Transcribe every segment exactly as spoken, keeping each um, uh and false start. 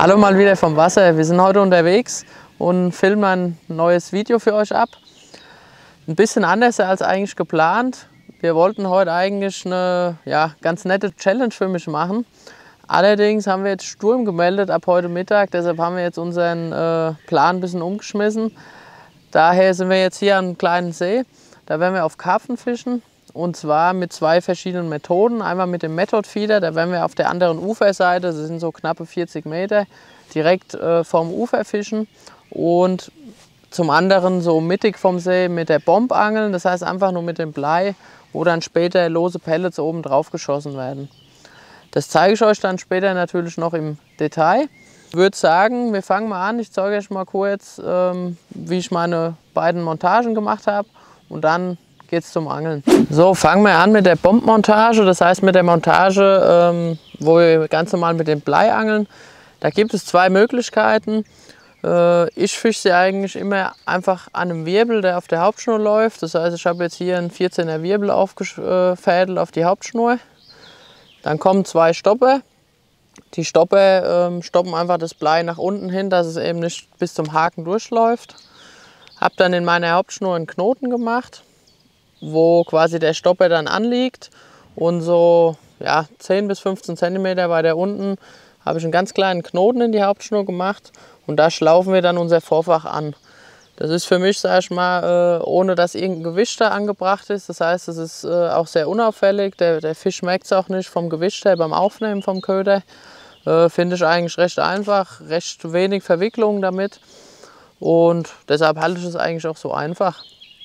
Hallo mal wieder vom Wasser. Wir sind heute unterwegs und filmen ein neues Video für euch ab. Ein bisschen anders als eigentlich geplant. Wir wollten heute eigentlich eine ja, ganz nette Challenge für mich machen. Allerdings haben wir jetzt Sturm gemeldet ab heute Mittag, deshalb haben wir jetzt unseren äh, Plan ein bisschen umgeschmissen. Daher sind wir jetzt hier am kleinen See. Da werden wir auf Karpfen fischen. Und zwar mit zwei verschiedenen Methoden. Einmal mit dem Method Feeder, da werden wir auf der anderen Uferseite, das sind so knappe vierzig Meter, direkt äh, vom Ufer fischen. Und zum anderen so mittig vom See mit der Bomb angeln, das heißt einfach nur mit dem Blei, wo dann später lose Pellets oben drauf geschossen werden. Das zeige ich euch dann später natürlich noch im Detail. Ich würde sagen, wir fangen mal an. Ich zeige euch mal kurz, ähm, wie ich meine beiden Montagen gemacht habe und dann geht's zum Angeln. So, fangen wir an mit der Bombmontage, das heißt mit der Montage, ähm, wo wir ganz normal mit dem Blei angeln. Da gibt es zwei Möglichkeiten. Äh, ich fische sie eigentlich immer einfach an einem Wirbel, der auf der Hauptschnur läuft. Das heißt, ich habe jetzt hier einen vierzehner Wirbel aufgefädelt auf die Hauptschnur. Dann kommen zwei Stopper. Die Stopper ähm, stoppen einfach das Blei nach unten hin, dass es eben nicht bis zum Haken durchläuft. Habe dann in meiner Hauptschnur einen Knoten gemacht, wo quasi der Stopper dann anliegt, und so ja, zehn bis fünfzehn Zentimeter weiter unten habe ich einen ganz kleinen Knoten in die Hauptschnur gemacht und da schlaufen wir dann unser Vorfach an. Das ist für mich, sage ich mal, ohne dass irgendein Gewicht da angebracht ist. Das heißt, es ist auch sehr unauffällig. Der, der Fisch merkt es auch nicht vom Gewicht her beim Aufnehmen vom Köder. Finde ich eigentlich recht einfach, recht wenig Verwicklung damit und deshalb halte ich es eigentlich auch so einfach.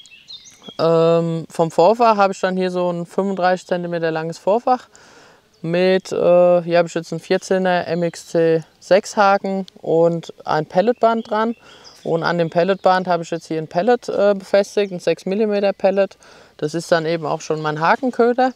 Ähm, vom Vorfach habe ich dann hier so ein fünfunddreißig Zentimeter langes Vorfach mit, äh, hier habe ich jetzt einen vierzehner M X C sechs Haken und ein Pelletband dran, und an dem Pelletband habe ich jetzt hier ein Pellet äh, befestigt, ein sechs Millimeter Pellet. Das ist dann eben auch schon mein Hakenköder.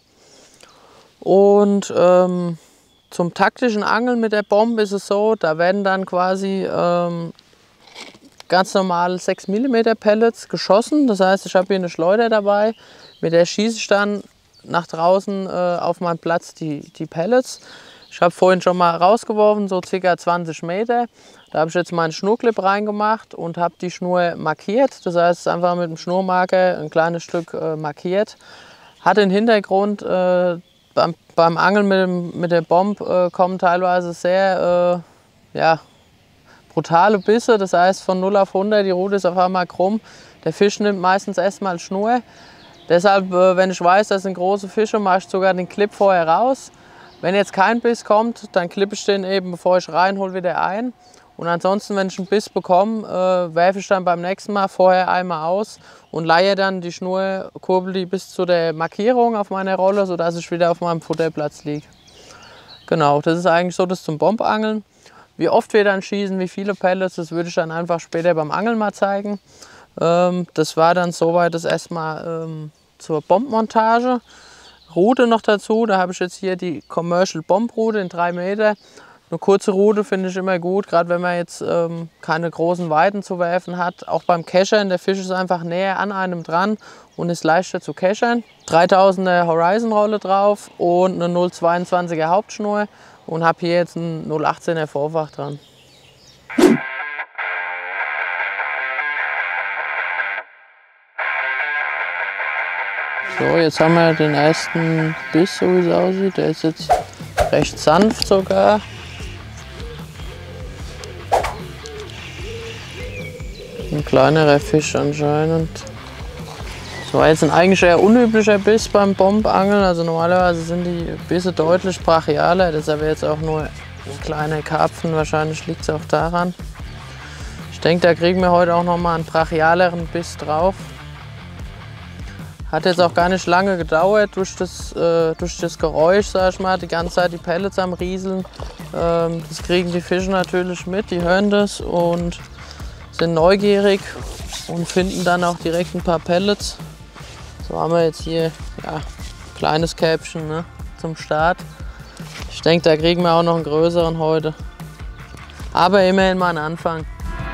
Und ähm, zum taktischen Angeln mit der Bombe ist es so, da werden dann quasi ähm, ganz normal sechs Millimeter Pellets geschossen. Das heißt, ich habe hier eine Schleuder dabei, mit der schieße ich dann nach draußen äh, auf meinen Platz die, die Pellets. Ich habe vorhin schon mal rausgeworfen, so ca. zwanzig Meter. Da habe ich jetzt meinen Schnurclip reingemacht und habe die Schnur markiert. Das heißt, einfach mit dem Schnurmarker ein kleines Stück äh, markiert. Hat den Hintergrund, äh, beim, beim Angeln mit, dem, mit der Bomb äh, kommen teilweise sehr äh, ja, brutale Bisse, das heißt von null auf hundert, die Rute ist auf einmal krumm. Der Fisch nimmt meistens erstmal Schnur. Deshalb, wenn ich weiß, das sind große Fische, mache ich sogar den Clip vorher raus. Wenn jetzt kein Biss kommt, dann klippe ich den eben, bevor ich reinhole, wieder ein. Und ansonsten, wenn ich einen Biss bekomme, äh, werfe ich dann beim nächsten Mal vorher einmal aus und leihe dann die Schnur, kurbel die bis zu der Markierung auf meiner Rolle, sodass ich wieder auf meinem Futterplatz liege. Genau, das ist eigentlich so das zum Bombangeln. Wie oft wir dann schießen, wie viele Pellets, das würde ich dann einfach später beim Angeln mal zeigen. Ähm, das war dann soweit das erstmal ähm, zur Bombmontage. Rute noch dazu, da habe ich jetzt hier die Commercial Bomb-Rute in drei Meter. Eine kurze Rute finde ich immer gut, gerade wenn man jetzt ähm, keine großen Weiten zu werfen hat. Auch beim Keschern, der Fisch ist einfach näher an einem dran und ist leichter zu keschern. dreitausender Horizon-Rolle drauf und eine null Komma zweiundzwanziger Hauptschnur. Und habe hier jetzt ein null Komma achtzehner Vorfach dran. So, jetzt haben wir den ersten Biss, so wie es aussieht. Der ist jetzt recht sanft sogar. Ein kleinerer Fisch anscheinend. Das war jetzt ein eigentlich eher unüblicher Biss beim Bombangeln. Also normalerweise sind die Bisse deutlich brachialer. Das ist aber jetzt auch nur ein kleiner Karpfen. Wahrscheinlich liegt es auch daran. Ich denke, da kriegen wir heute auch noch mal einen brachialeren Biss drauf. Hat jetzt auch gar nicht lange gedauert durch das, äh, durch das Geräusch, sag ich mal, die ganze Zeit die Pellets am Rieseln. Ähm, das kriegen die Fische natürlich mit, die hören das und sind neugierig und finden dann auch direkt ein paar Pellets. So haben wir jetzt hier ja, ein kleines Käppchen, ne, zum Start. Ich denke, da kriegen wir auch noch einen größeren heute. Aber immerhin mal einen Anfang.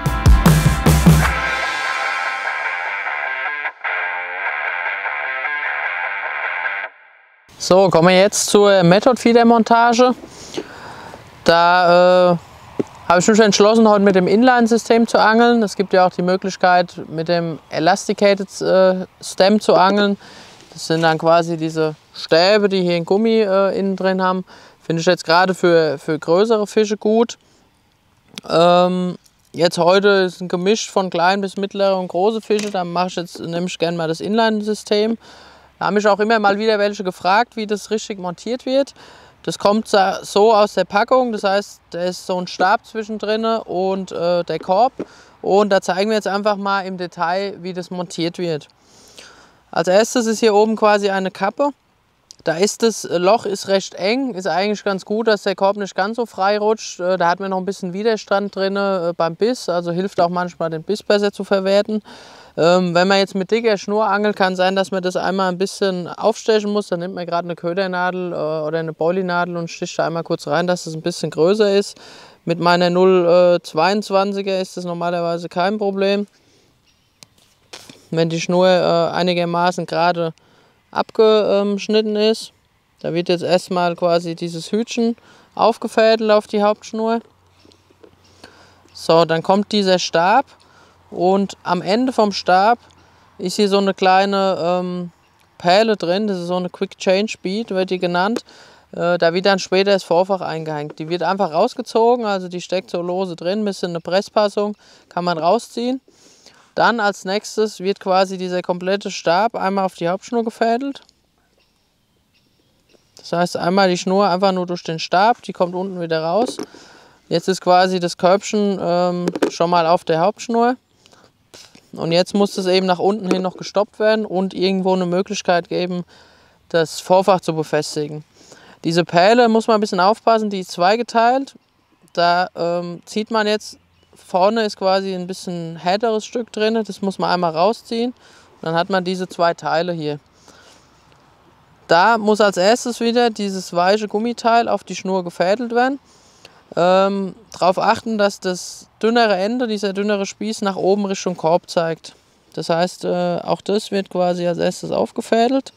So, kommen wir jetzt zur Method Feeder Montage. Da äh, habe ich mich entschlossen, heute mit dem Inline-System zu angeln. Es gibt ja auch die Möglichkeit, mit dem Elasticated äh, Stem zu angeln. Das sind dann quasi diese Stäbe, die hier ein Gummi äh, innen drin haben. Finde ich jetzt gerade für, für größere Fische gut. Ähm, jetzt heute ist ein Gemisch von kleinen bis mittlere und große Fische. Da mache ich jetzt nämlich gerne mal das Inline-System. Da haben mich auch immer mal wieder welche gefragt, wie das richtig montiert wird. Das kommt so aus der Packung, das heißt, da ist so ein Stab zwischendrin und äh, der Korb. Und da zeigen wir jetzt einfach mal im Detail, wie das montiert wird. Als erstes ist hier oben quasi eine Kappe. Da ist das Loch ist recht eng, ist eigentlich ganz gut, dass der Korb nicht ganz so frei rutscht. Da hat man noch ein bisschen Widerstand drin beim Biss, also hilft auch manchmal den Biss besser zu verwerten. Ähm, wenn man jetzt mit dicker Schnur angelt, kann sein, dass man das einmal ein bisschen aufstechen muss. Dann nimmt man gerade eine Ködernadel äh, oder eine Boilie-Nadel und sticht da einmal kurz rein, dass es ein bisschen größer ist. Mit meiner null Komma zweiundzwanziger ist das normalerweise kein Problem. Wenn die Schnur äh, einigermaßen gerade abgeschnitten ist. Da wird jetzt erstmal quasi dieses Hütchen aufgefädelt auf die Hauptschnur. So, dann kommt dieser Stab und am Ende vom Stab ist hier so eine kleine ähm, Perle drin. Das ist so eine Quick Change Bead, wird die genannt. Äh, da wird dann später das Vorfach eingehängt. Die wird einfach rausgezogen, also die steckt so lose drin, ein bisschen eine Presspassung, kann man rausziehen. Dann als nächstes wird quasi dieser komplette Stab einmal auf die Hauptschnur gefädelt. Das heißt einmal die Schnur einfach nur durch den Stab, die kommt unten wieder raus. Jetzt ist quasi das Körbchen ähm, schon mal auf der Hauptschnur. Und jetzt muss es eben nach unten hin noch gestoppt werden und irgendwo eine Möglichkeit geben, das Vorfach zu befestigen. Diese Perle muss man ein bisschen aufpassen, die ist zweigeteilt. Da ähm, zieht man jetzt. Vorne ist quasi ein bisschen härteres Stück drin, das muss man einmal rausziehen. Dann hat man diese zwei Teile hier. Da muss als erstes wieder dieses weiche Gummiteil auf die Schnur gefädelt werden. Ähm, darauf achten, dass das dünnere Ende, dieser dünnere Spieß nach oben Richtung Korb zeigt. Das heißt, äh, auch das wird quasi als erstes aufgefädelt.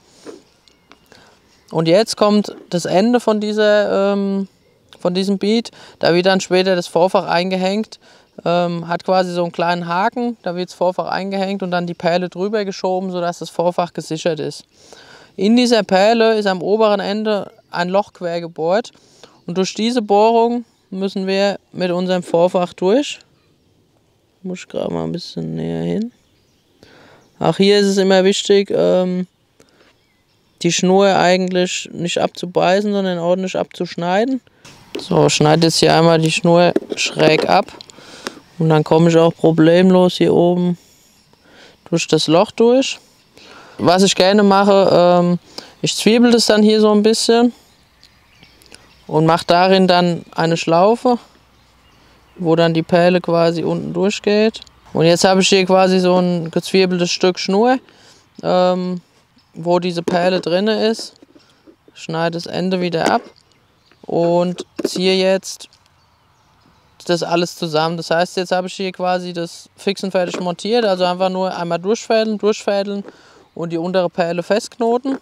Und jetzt kommt das Ende von, dieser, ähm, von diesem Bead. Da wird dann später das Vorfach eingehängt. Ähm, hat quasi so einen kleinen Haken, da wird das Vorfach eingehängt und dann die Perle drüber geschoben, sodass das Vorfach gesichert ist. In dieser Perle ist am oberen Ende ein Loch quer gebohrt und durch diese Bohrung müssen wir mit unserem Vorfach durch. Muss ich gerade mal ein bisschen näher hin. Auch hier ist es immer wichtig, ähm, die Schnur eigentlich nicht abzubeißen, sondern ordentlich abzuschneiden. So, schneide jetzt hier einmal die Schnur schräg ab. Und dann komme ich auch problemlos hier oben durch das Loch durch. Was ich gerne mache, ähm, ich zwiebel das dann hier so ein bisschen und mache darin dann eine Schlaufe, wo dann die Perle quasi unten durchgeht. Und jetzt habe ich hier quasi so ein gezwiebeltes Stück Schnur, ähm, wo diese Perle drin ist. Schneide das Ende wieder ab und ziehe jetzt das alles zusammen. Das heißt, jetzt habe ich hier quasi das fix und fertig montiert, also einfach nur einmal durchfädeln, durchfädeln und die untere Perle festknoten.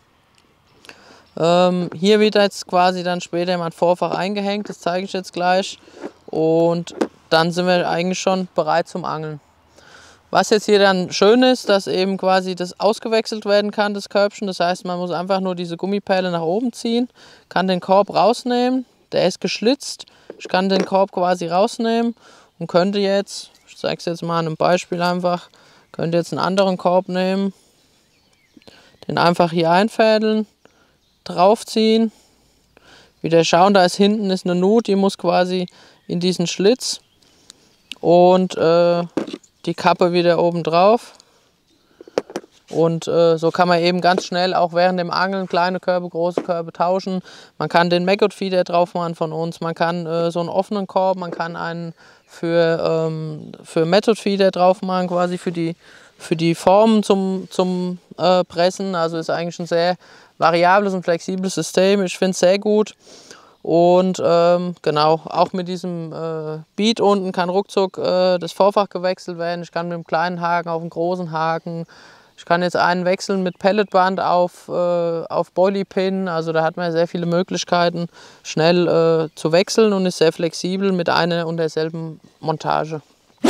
Ähm, hier wird jetzt quasi dann später mein Vorfach eingehängt, das zeige ich jetzt gleich. Und dann sind wir eigentlich schon bereit zum Angeln. Was jetzt hier dann schön ist, dass eben quasi das ausgewechselt werden kann, das Körbchen. Das heißt, man muss einfach nur diese Gummiperle nach oben ziehen, kann den Korb rausnehmen, der ist geschlitzt. Ich kann den Korb quasi rausnehmen und könnte jetzt, ich zeige es jetzt mal an einem Beispiel einfach, könnte jetzt einen anderen Korb nehmen, den einfach hier einfädeln, draufziehen, wieder schauen, da ist hinten ist eine Nut, die muss quasi in diesen Schlitz und äh, die Kappe wieder oben drauf. Und äh, so kann man eben ganz schnell auch während dem Angeln kleine Körbe, große Körbe tauschen. Man kann den Maggot Feeder drauf machen von uns, man kann äh, so einen offenen Korb, man kann einen für, ähm, für Method Feeder drauf machen, quasi für die, für die Formen zum, zum äh, Pressen. Also ist eigentlich ein sehr variables und flexibles System. Ich finde es sehr gut. Und ähm, genau, auch mit diesem äh, Bead unten kann ruckzuck äh, das Vorfach gewechselt werden. Ich kann mit einem kleinen Haken auf einen großen Haken. Ich kann jetzt einen wechseln mit Pelletband auf, äh, auf Boilie-Pin. Also da hat man sehr viele Möglichkeiten, schnell äh, zu wechseln und ist sehr flexibel mit einer und derselben Montage.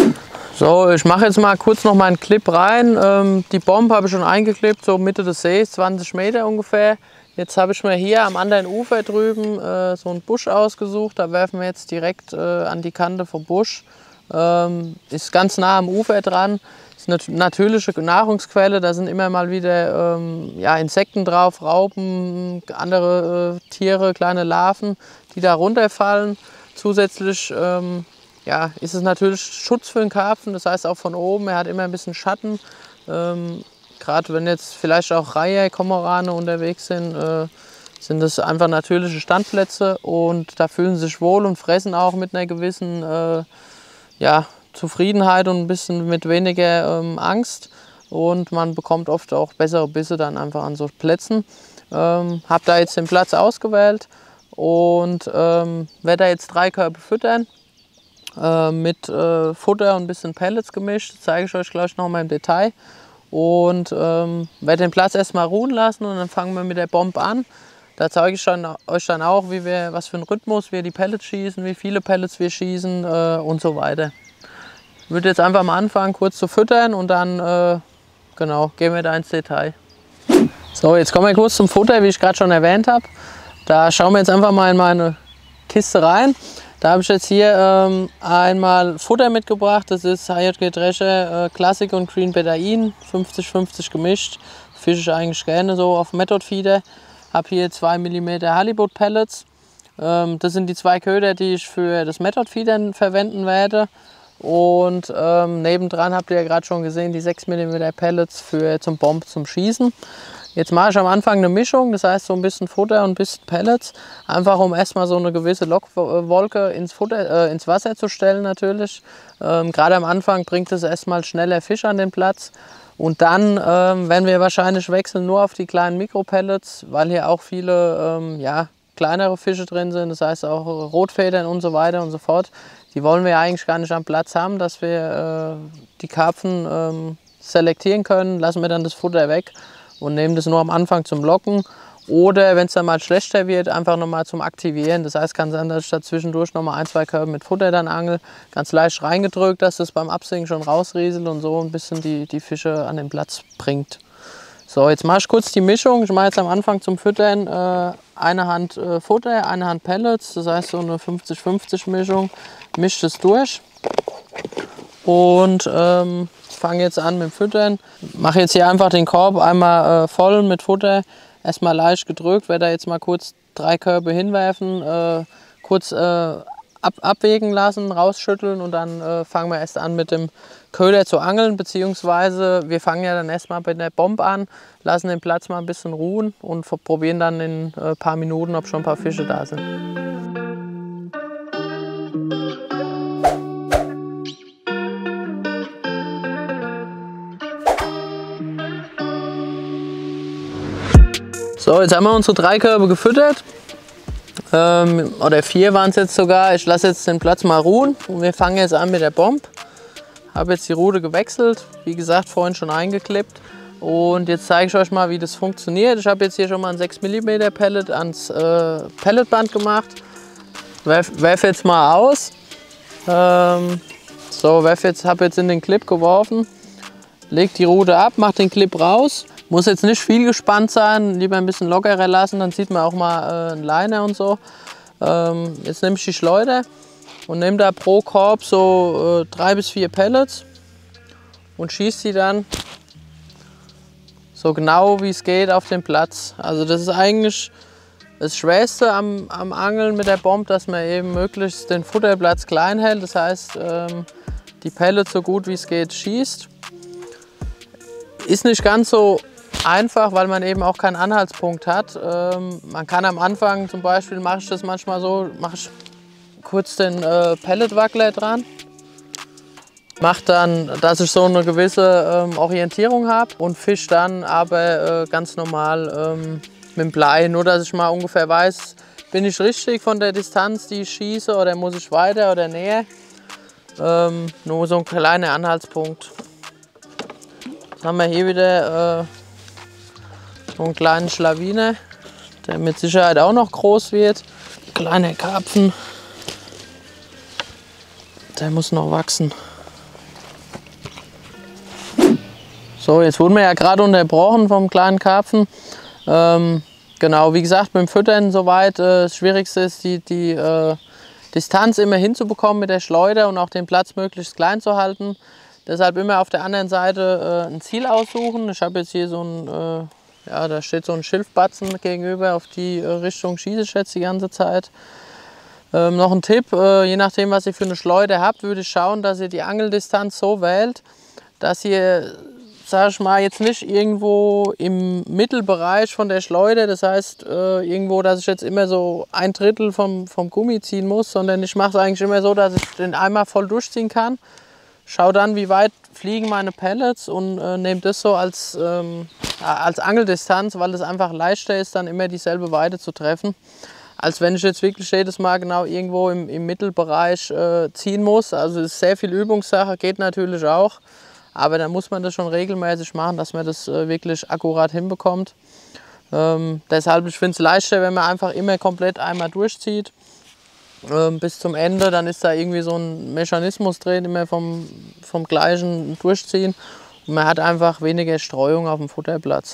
So, ich mache jetzt mal kurz noch mal einen Clip rein. Ähm, die Bombe habe ich schon eingeklippt, so Mitte des Sees, zwanzig Meter ungefähr. Jetzt habe ich mir hier am anderen Ufer drüben äh, so einen Busch ausgesucht. Da werfen wir jetzt direkt äh, an die Kante vom Busch. Ähm, ist ganz nah am Ufer dran. Ist eine natürliche Nahrungsquelle, da sind immer mal wieder ähm, ja, Insekten drauf, Raupen, andere äh, Tiere, kleine Larven, die da runterfallen. Zusätzlich ähm, ja, ist es natürlich Schutz für den Karpfen, das heißt auch von oben, er hat immer ein bisschen Schatten. Ähm, Gerade wenn jetzt vielleicht auch Reiher, Kormorane unterwegs sind, äh, sind das einfach natürliche Standplätze und da fühlen sie sich wohl und fressen auch mit einer gewissen äh, ja, Zufriedenheit und ein bisschen mit weniger ähm, Angst und man bekommt oft auch bessere Bisse dann einfach an so Plätzen. Ähm, habe da jetzt den Platz ausgewählt und ähm, werde da jetzt drei Körbe füttern äh, mit äh, Futter und ein bisschen Pellets gemischt. Das zeige ich euch gleich noch mal im Detail und ähm, werde den Platz erstmal ruhen lassen und dann fangen wir mit der Bombe an. Da zeige ich dann, euch dann auch, wie wir, was für einen Rhythmus wir die Pellets schießen, wie viele Pellets wir schießen äh, und so weiter. Ich würde jetzt einfach mal anfangen, kurz zu füttern und dann äh, genau, gehen wir da ins Detail. So, jetzt kommen wir kurz zum Futter, wie ich gerade schon erwähnt habe. Da schauen wir jetzt einfach mal in meine Kiste rein. Da habe ich jetzt hier ähm, einmal Futter mitgebracht. Das ist H J G Drescher äh, Classic und Green Betain, fünfzig fünfzig gemischt. Fische ich eigentlich gerne so auf Method Feeder. Habe hier zwei Millimeter Halibut Pellets. Ähm, das sind die zwei Köder, die ich für das Method Feedern verwenden werde. Und ähm, nebendran habt ihr ja gerade schon gesehen, die sechs Millimeter Pellets für, zum Bomb zum Schießen. Jetzt mache ich am Anfang eine Mischung, das heißt so ein bisschen Futter und ein bisschen Pellets. Einfach um erstmal so eine gewisse Lockwolke ins, Futter, äh, ins Wasser zu stellen natürlich. Ähm, gerade am Anfang bringt es erstmal schneller Fisch an den Platz. Und dann ähm, werden wir wahrscheinlich wechseln nur auf die kleinen Mikropellets, weil hier auch viele ähm, ja, kleinere Fische drin sind, das heißt auch Rotfedern und so weiter und so fort. Die wollen wir eigentlich gar nicht am Platz haben, dass wir äh, die Karpfen ähm, selektieren können. Lassen wir dann das Futter weg und nehmen das nur am Anfang zum Locken. Oder wenn es dann mal schlechter wird, einfach nochmal zum Aktivieren. Das heißt, kann sein, dass ich da zwischendurch nochmal ein, zwei Körbe mit Futter dann angel. Ganz leicht reingedrückt, dass das beim Absinken schon rausrieselt und so ein bisschen die, die Fische an den Platz bringt. So, jetzt mache ich kurz die Mischung. Ich mache jetzt am Anfang zum Füttern äh, eine Hand äh, Futter, eine Hand Pellets. Das heißt so eine fünfzig fünfzig Mischung. Mische das durch und ähm, fange jetzt an mit dem Füttern. Mache jetzt hier einfach den Korb einmal äh, voll mit Futter. Erstmal leicht gedrückt, werde da jetzt mal kurz drei Körbe hinwerfen, äh, kurz äh, ab, abwägen lassen, rausschütteln und dann äh, fangen wir erst an mit dem Köder zu angeln, beziehungsweise wir fangen ja dann erstmal bei der Bombe an, lassen den Platz mal ein bisschen ruhen und probieren dann in ein äh, paar Minuten, ob schon ein paar Fische da sind. So, jetzt haben wir unsere drei Körbe gefüttert, ähm, oder vier waren es jetzt sogar. Ich lasse jetzt den Platz mal ruhen und wir fangen jetzt an mit der Bombe. Habe jetzt die Rute gewechselt, wie gesagt vorhin schon eingeklippt und jetzt zeige ich euch mal, wie das funktioniert. Ich habe jetzt hier schon mal ein sechs Millimeter Pellet ans äh, Pelletband gemacht. Werf, werf jetzt mal aus. Ähm, so, werf jetzt, habe jetzt in den Clip geworfen, leg die Rute ab, mach den Clip raus. Muss jetzt nicht viel gespannt sein, lieber ein bisschen lockerer lassen, dann sieht man auch mal äh, einen Liner und so. Ähm, jetzt nehme ich die Schleuder und nehme da pro Korb so äh, drei bis vier Pellets und schieße die dann so genau wie es geht auf den Platz. Also das ist eigentlich das Schwerste am, am Angeln mit der Bombe, dass man eben möglichst den Futterplatz klein hält. Das heißt, ähm, die Pellets so gut wie es geht schießt. Ist nicht ganz so einfach, weil man eben auch keinen Anhaltspunkt hat. Ähm, man kann am Anfang zum Beispiel, mache ich das manchmal so, mache ich kurz den äh, Pelletwackler dran. Mache dann, dass ich so eine gewisse ähm, Orientierung habe und fische dann aber äh, ganz normal ähm, mit dem Blei. Nur, dass ich mal ungefähr weiß, bin ich richtig von der Distanz, die ich schieße, oder muss ich weiter oder näher. Ähm, nur so ein kleiner Anhaltspunkt. Dann haben wir hier wieder äh, so einen kleinen Schlawiner, der mit Sicherheit auch noch groß wird. Kleiner Karpfen, der muss noch wachsen. So, jetzt wurden wir ja gerade unterbrochen vom kleinen Karpfen. Ähm, genau, wie gesagt, beim Füttern soweit. Äh, das Schwierigste ist, die, die äh, Distanz immer hinzubekommen mit der Schleuder und auch den Platz möglichst klein zu halten. Deshalb immer auf der anderen Seite äh, ein Ziel aussuchen. Ich habe jetzt hier so ein, äh, ja, da steht so ein Schilfbatzen gegenüber, auf die äh, Richtung schieße ich jetzt die ganze Zeit. Ähm, noch ein Tipp, äh, je nachdem was ihr für eine Schleuder habt, würde ich schauen, dass ihr die Angeldistanz so wählt, dass ihr, sag ich mal, jetzt nicht irgendwo im Mittelbereich von der Schleuder, das heißt äh, irgendwo, dass ich jetzt immer so ein Drittel vom, vom Gummi ziehen muss, sondern ich mache es eigentlich immer so, dass ich den Eimer voll durchziehen kann. Schau dann, wie weit fliegen meine Pellets und äh, nehme das so als, ähm, als Angeldistanz, weil es einfach leichter ist, dann immer dieselbe Weite zu treffen, als wenn ich jetzt wirklich jedes Mal genau irgendwo im, im Mittelbereich äh, ziehen muss. Also es ist sehr viel Übungssache, geht natürlich auch, aber dann muss man das schon regelmäßig machen, dass man das äh, wirklich akkurat hinbekommt. Ähm, deshalb, ich finde es leichter, wenn man einfach immer komplett einmal durchzieht. Bis zum Ende, dann ist da irgendwie so ein Mechanismus drin, immer vom, vom gleichen Durchziehen und man hat einfach weniger Streuung auf dem Futterplatz.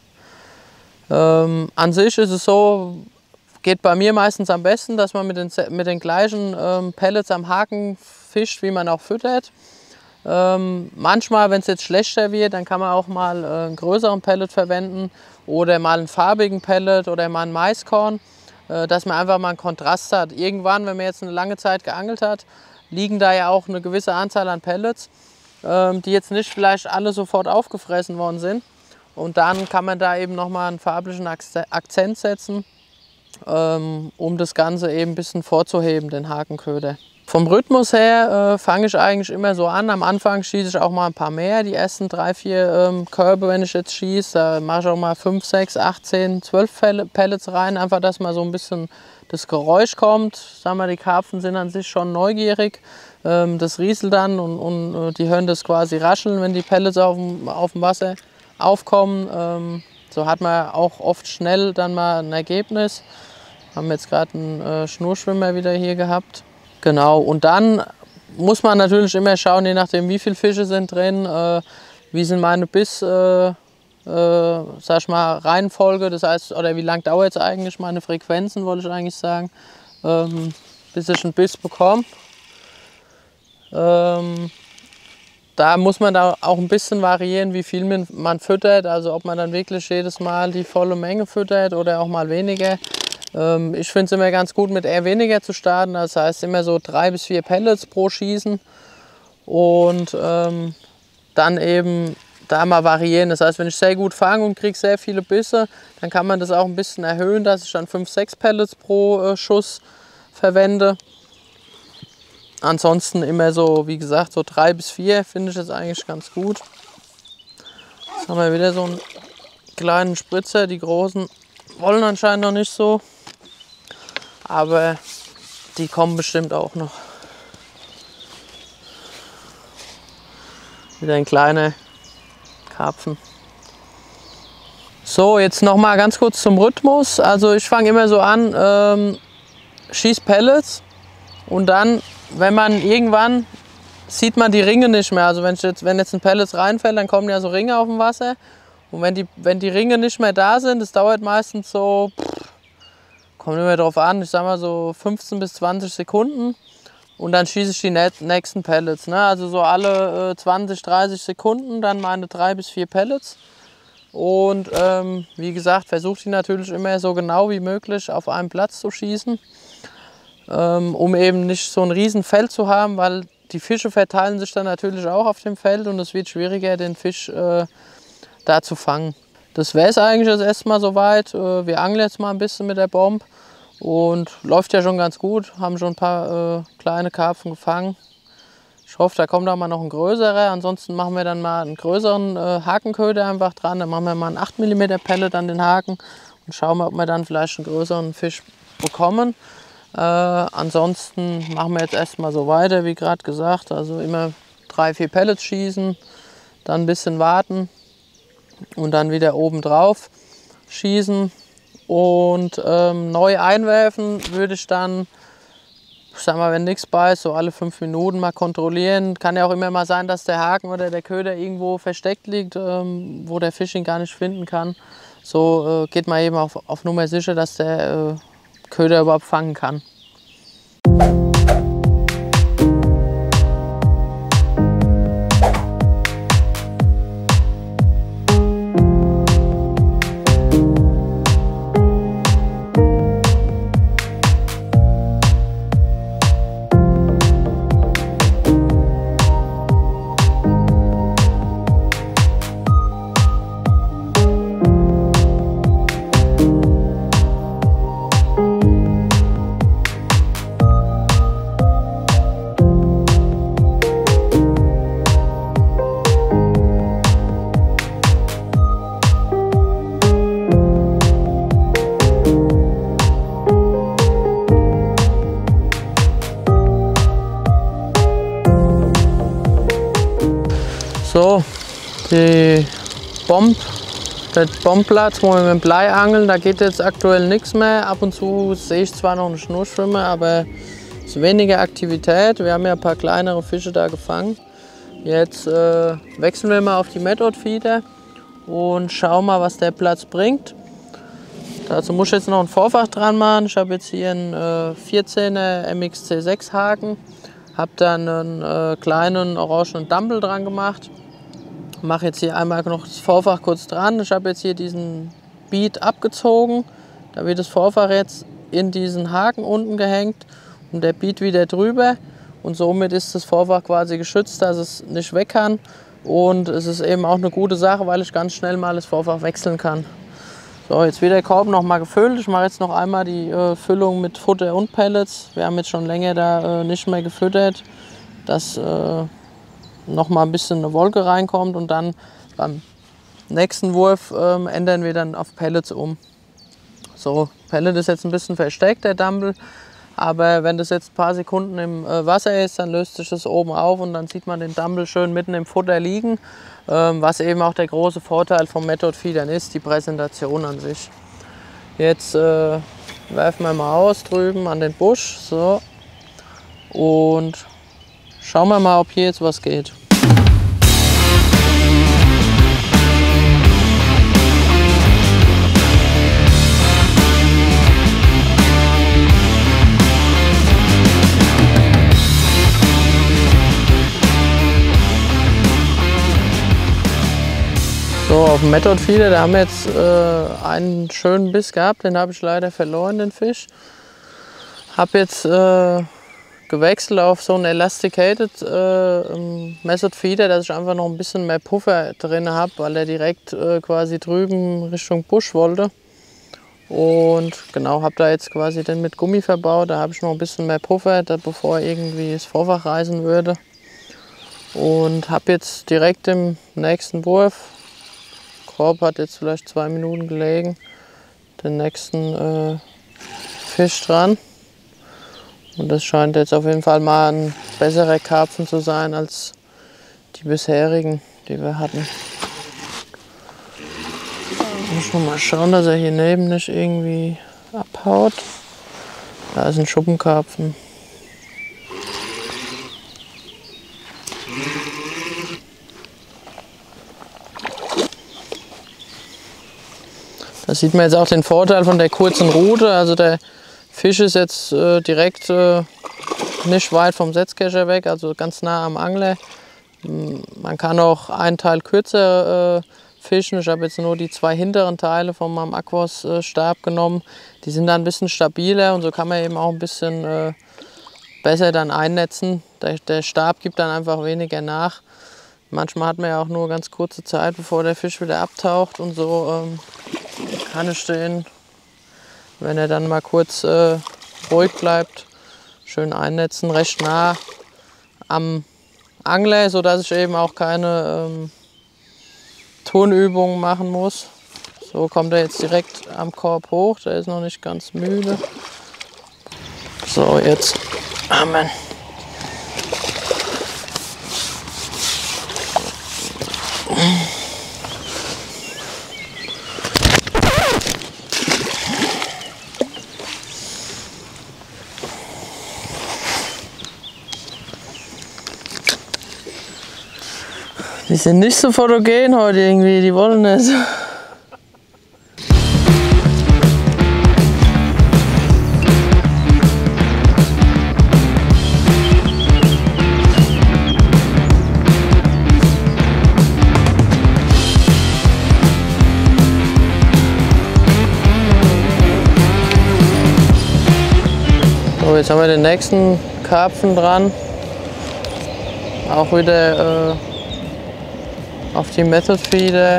Ähm, an sich ist es so, geht bei mir meistens am besten, dass man mit den, mit den gleichen ähm, Pellets am Haken fischt, wie man auch füttert. Ähm, manchmal, wenn es jetzt schlechter wird, dann kann man auch mal äh, einen größeren Pellet verwenden oder mal einen farbigen Pellet oder mal ein Maiskorn, dass man einfach mal einen Kontrast hat. Irgendwann, wenn man jetzt eine lange Zeit geangelt hat, liegen da ja auch eine gewisse Anzahl an Pellets, die jetzt nicht vielleicht alle sofort aufgefressen worden sind. Und dann kann man da eben nochmal einen farblichen Akzent setzen, um das Ganze eben ein bisschen vorzuheben, den Hakenköder. Vom Rhythmus her äh, fange ich eigentlich immer so an. Am Anfang schieße ich auch mal ein paar mehr, die ersten drei, vier ähm, Körbe, wenn ich jetzt schieße. Da mache ich auch mal fünf, sechs, acht, zehn, zwölf Pellets rein, einfach, dass mal so ein bisschen das Geräusch kommt. Sagen wir, die Karpfen sind an sich schon neugierig. Ähm, das rieselt dann und, und äh, die hören das quasi rascheln, wenn die Pellets auf dem, auf dem Wasser aufkommen. Ähm, so hat man auch oft schnell dann mal ein Ergebnis. Wir haben jetzt gerade einen äh, Schnurschwimmer wieder hier gehabt. Genau, und dann muss man natürlich immer schauen, je nachdem wie viele Fische sind drin, äh, wie sind meine Biss, äh, äh, sag ich mal, Reihenfolge, das heißt, oder wie lang dauert es eigentlich, meine Frequenzen, wollte ich eigentlich sagen, ähm, bis ich einen Biss bekomme. Ähm, da muss man da auch ein bisschen variieren, wie viel man füttert, also ob man dann wirklich jedes Mal die volle Menge füttert oder auch mal weniger. Ich finde es immer ganz gut, mit eher weniger zu starten. Das heißt immer so drei bis vier Pellets pro Schießen und ähm, dann eben da mal variieren. Das heißt, wenn ich sehr gut fange und kriege sehr viele Bisse, dann kann man das auch ein bisschen erhöhen, dass ich dann fünf, sechs Pellets pro äh, Schuss verwende. Ansonsten immer so, wie gesagt, so drei bis vier finde ich jetzt eigentlich ganz gut. Jetzt haben wir wieder so einen kleinen Spritzer. Die großen wollen anscheinend noch nicht so. Aber die kommen bestimmt auch noch. Wieder ein kleiner Karpfen. So, jetzt noch mal ganz kurz zum Rhythmus. Also ich fange immer so an, ähm, schieß Pellets und dann, wenn man irgendwann, sieht man die Ringe nicht mehr. Also wenn jetzt, wenn jetzt ein Pellets reinfällt, dann kommen ja so Ringe auf dem Wasser. Und wenn die, wenn die Ringe nicht mehr da sind, das dauert meistens so, pff, kommt immer drauf an, ich sag mal so fünfzehn bis zwanzig Sekunden und dann schieße ich die nächsten Pellets. Ne? Also so alle äh, zwanzig, dreißig Sekunden dann meine drei bis vier Pellets. Und ähm, wie gesagt, versuche ich natürlich immer so genau wie möglich auf einem Platz zu schießen, ähm, um eben nicht so ein riesen Feld zu haben, weil die Fische verteilen sich dann natürlich auch auf dem Feld und es wird schwieriger, den Fisch äh, da zu fangen. Das wäre es eigentlich jetzt erstmal soweit. Wir angeln jetzt mal ein bisschen mit der Bombe und läuft ja schon ganz gut. Haben schon ein paar äh, kleine Karpfen gefangen. Ich hoffe, da kommt auch mal noch ein größerer. Ansonsten machen wir dann mal einen größeren äh, Hakenköder einfach dran. Dann machen wir mal einen acht Millimeter Pellet an den Haken und schauen mal, ob wir dann vielleicht einen größeren Fisch bekommen. Äh, ansonsten machen wir jetzt erstmal so weiter, wie gerade gesagt. Also immer drei, vier Pellets schießen. dann ein bisschen warten und dann wieder oben drauf schießen. Und ähm, neu einwerfen würde ich dann, ich sag mal, wenn nichts bei ist, so alle fünf Minuten mal kontrollieren. Kann ja auch immer mal sein, dass der Haken oder der Köder irgendwo versteckt liegt, ähm, wo der Fisch ihn gar nicht finden kann. So äh, geht man eben auf, auf Nummer sicher, dass der äh, Köder überhaupt fangen kann. So, die Bomb, der Bombenplatz, wo wir mit dem Blei angeln, da geht jetzt aktuell nichts mehr. Ab und zu sehe ich zwar noch einen Schnurschwimmer, aber es ist weniger Aktivität. Wir haben ja ein paar kleinere Fische da gefangen. Jetzt äh, wechseln wir mal auf die Method Feeder und schauen mal, was der Platz bringt. Dazu muss ich jetzt noch ein Vorfach dran machen. Ich habe jetzt hier einen äh, vierzehner M X C sechs Haken, habe dann einen äh, kleinen orangenen Dumble dran gemacht. Mache jetzt hier einmal noch das Vorfach kurz dran. Ich habe jetzt hier diesen Bead abgezogen. Da wird das Vorfach jetzt in diesen Haken unten gehängt und der Bead wieder drüber. Und somit ist das Vorfach quasi geschützt, dass es nicht weg kann. Und es ist eben auch eine gute Sache, weil ich ganz schnell mal das Vorfach wechseln kann. So, jetzt wird der Korb noch mal gefüllt. Ich mache jetzt noch einmal die äh, Füllung mit Futter und Pellets. Wir haben jetzt schon länger da äh, nicht mehr gefüttert, dass äh, noch mal ein bisschen eine Wolke reinkommt, und dann beim nächsten Wurf äh, ändern wir dann auf Pellets um. So, Pellet ist jetzt ein bisschen versteckt, der Dumble, aber wenn das jetzt ein paar Sekunden im äh, Wasser ist, dann löst sich das oben auf und dann sieht man den Dumble schön mitten im Futter liegen, ähm, was eben auch der große Vorteil vom Method Feedern ist, die Präsentation an sich. Jetzt äh, werfen wir mal aus drüben an den Busch, so, und schauen wir mal, ob hier jetzt was geht. So, auf dem Method Feeder, da haben wir jetzt äh, einen schönen Biss gehabt, den habe ich leider verloren, den Fisch. Habe jetzt äh, gewechselt auf so einen Elasticated äh, Method Feeder, dass ich einfach noch ein bisschen mehr Puffer drin habe, weil er direkt äh, quasi drüben Richtung Busch wollte. Und genau, habe da jetzt quasi den mit Gummi verbaut, da habe ich noch ein bisschen mehr Puffer, da, bevor irgendwie das Vorfach reißen würde. Und habe jetzt direkt im nächsten Wurf, Korb hat jetzt vielleicht zwei Minuten gelegen, den nächsten äh, Fisch dran. Und das scheint jetzt auf jeden Fall mal ein besserer Karpfen zu sein als die bisherigen, die wir hatten. Ich muss noch mal schauen, dass er hier neben nicht irgendwie abhaut. Da ist ein Schuppenkarpfen. Da sieht man jetzt auch den Vorteil von der kurzen Rute. Also der Fisch ist jetzt äh, direkt äh, nicht weit vom Setzkescher weg, also ganz nah am Angler. Man kann auch einen Teil kürzer äh, fischen. Ich habe jetzt nur die zwei hinteren Teile von meinem Aquos äh, Stab genommen. Die sind dann ein bisschen stabiler und so kann man eben auch ein bisschen äh, besser dann einnetzen. Der, der Stab gibt dann einfach weniger nach. Manchmal hat man ja auch nur ganz kurze Zeit, bevor der Fisch wieder abtaucht, und so ähm, kann ich den, wenn er dann mal kurz äh, ruhig bleibt, schön einnetzen, recht nah am Angler, sodass ich eben auch keine ähm, Turnübungen machen muss. So kommt er jetzt direkt am Korb hoch, der ist noch nicht ganz müde. So, jetzt haben wir ihn. Die sind nicht so fotogen heute irgendwie, die wollen nicht. So, jetzt haben wir den nächsten Karpfen dran. Auch wieder äh, auf die Method Feeder.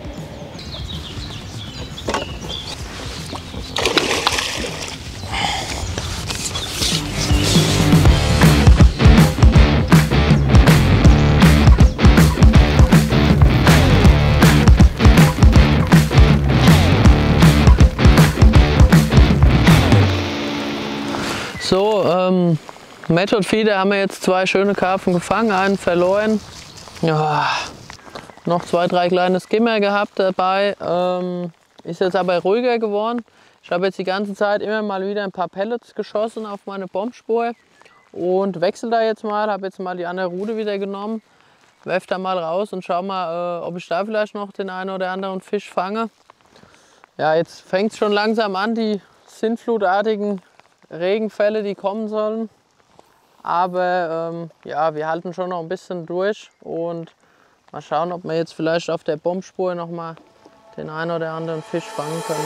So, ähm, Method Feeder haben wir jetzt zwei schöne Karpfen gefangen, einen verloren. Ja, noch zwei, drei kleine Skimmer gehabt dabei. Ähm, ist jetzt aber ruhiger geworden. Ich habe jetzt die ganze Zeit immer mal wieder ein paar Pellets geschossen auf meine Bombspur und wechsle da jetzt mal. Habe jetzt mal die andere Rute wieder genommen, werfe da mal raus und schau mal, äh, ob ich da vielleicht noch den einen oder anderen Fisch fange. Ja, jetzt fängt es schon langsam an, die sintflutartigen Regenfälle, die kommen sollen. Aber ähm, ja, wir halten schon noch ein bisschen durch und mal schauen, ob wir jetzt vielleicht auf der Bombspur noch mal den einen oder anderen Fisch fangen können.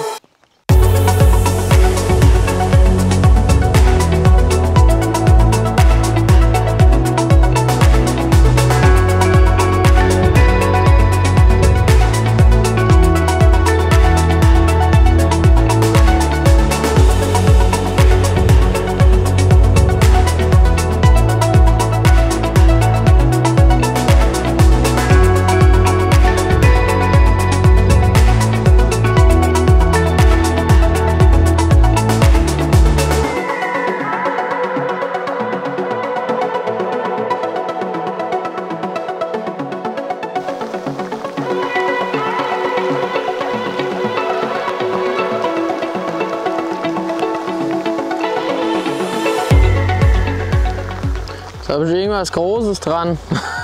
Jetzt habe ich irgendwas Großes dran.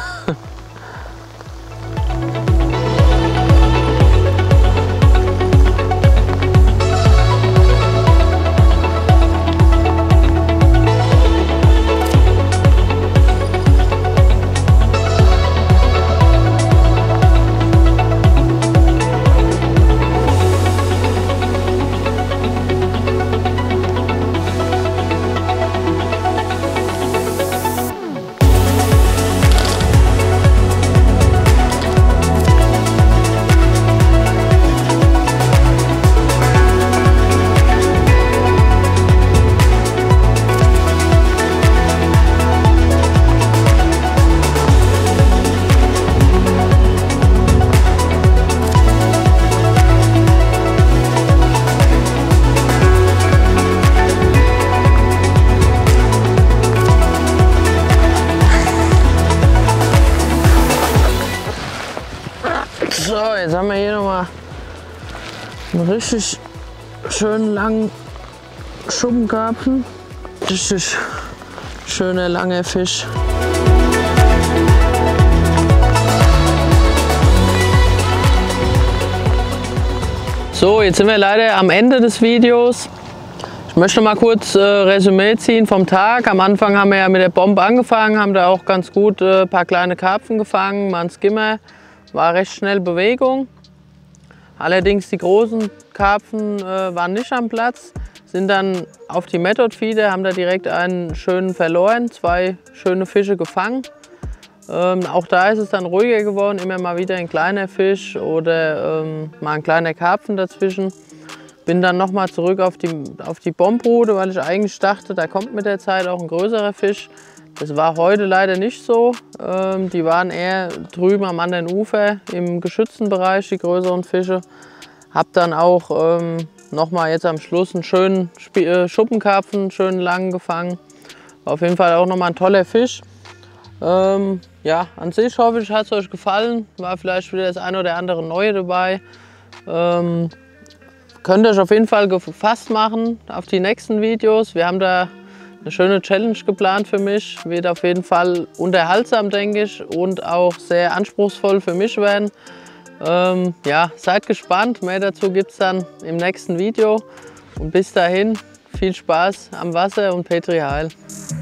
So, jetzt haben wir hier nochmal einen richtig schönen langen Schuppenkarpfen. Richtig schöner langer Fisch. So, jetzt sind wir leider am Ende des Videos. Ich möchte mal kurz äh, Resümee ziehen vom Tag. Am Anfang haben wir ja mit der Bombe angefangen, haben da auch ganz gut ein äh, paar kleine Karpfen gefangen, mal ein Skimmer. War recht schnell Bewegung. Allerdings die großen Karpfen äh, waren nicht am Platz, sind dann auf die Method Feeder, haben da direkt einen schönen verloren, zwei schöne Fische gefangen. Ähm, auch da ist es dann ruhiger geworden, immer mal wieder ein kleiner Fisch oder ähm, mal ein kleiner Karpfen dazwischen. Bin dann nochmal zurück auf die, auf die Bombrute, weil ich eigentlich dachte, da kommt mit der Zeit auch ein größerer Fisch. Das war heute leider nicht so. Ähm, die waren eher drüben am anderen Ufer im geschützten Bereich, die größeren Fische. Hab dann auch ähm, nochmal jetzt am Schluss einen schönen Sp äh, Schuppenkarpfen, einen schönen langen gefangen. War auf jeden Fall auch nochmal ein toller Fisch. Ähm, ja, an sich hoffe ich, hat es euch gefallen. War vielleicht wieder das ein oder andere Neue dabei. Ähm, könnt ihr euch auf jeden Fall gefasst machen auf die nächsten Videos. Wir haben da eine schöne Challenge geplant für mich. Wird auf jeden Fall unterhaltsam, denke ich, und auch sehr anspruchsvoll für mich werden. Ähm, ja, seid gespannt. Mehr dazu gibt es dann im nächsten Video. Und bis dahin viel Spaß am Wasser und Petri Heil.